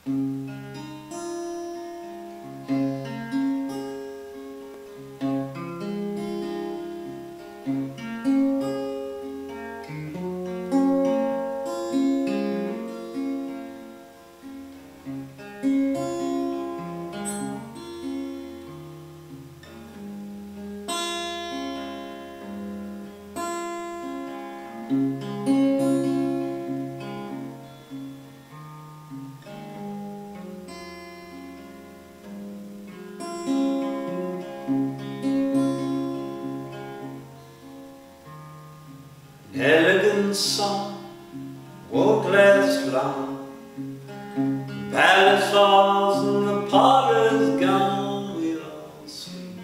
Elegant song won't last long. Palace halls and the parlor's gone. We'll all sleep.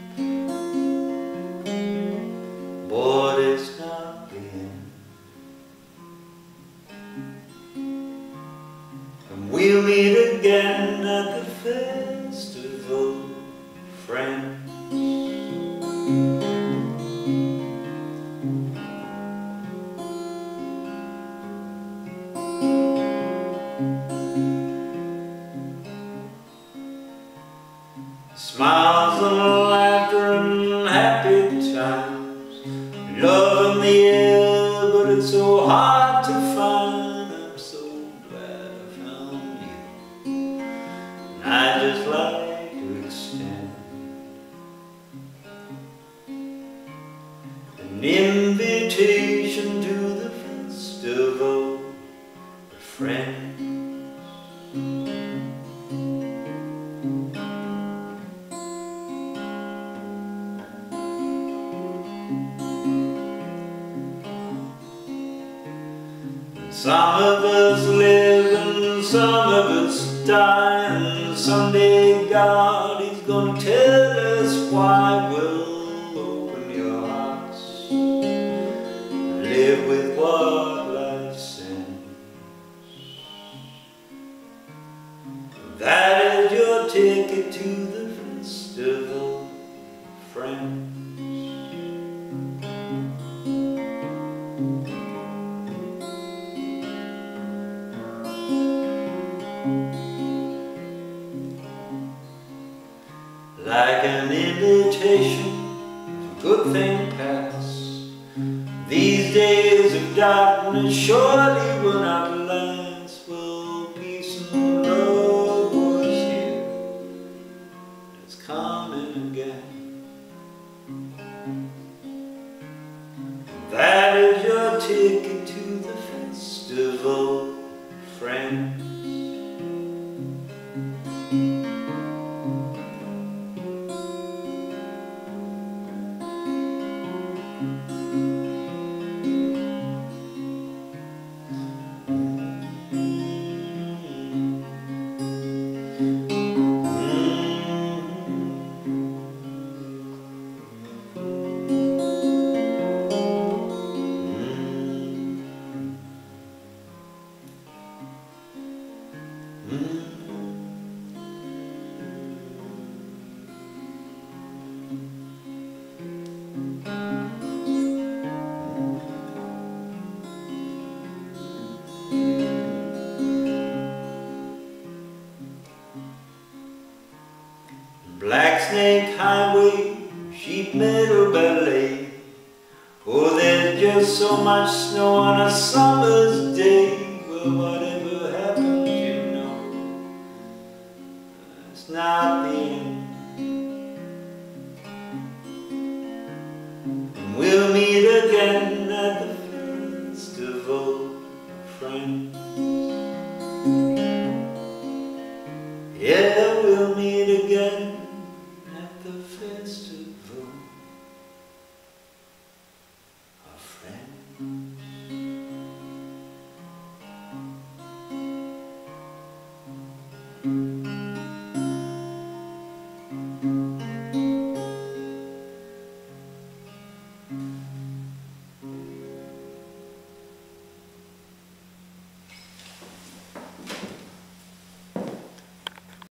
But it's not the end. And we'll meet again at the festival, friends. Smiles and laughter and happy times, love in the air, but it's so hard to find. I'm so glad I found you, and I'd just like to extend an invitation to the festival, friends. Some of us live and some of us die, and someday God, He's gonna tell us why. Well, open your hearts and live with what life sends. That is your ticket to the festival, friend. Like an invitation of a good thing past, these days of darkness surely will not last. Well, peace and love was here, it's coming again. That is your ticket to the festival, friend. Black Snake Highway, sheep meadow ballet. Oh, there's just so much snow on a summer's day. Well, whatever happens, you know, it's not the end. And we'll meet again at the festival, friend.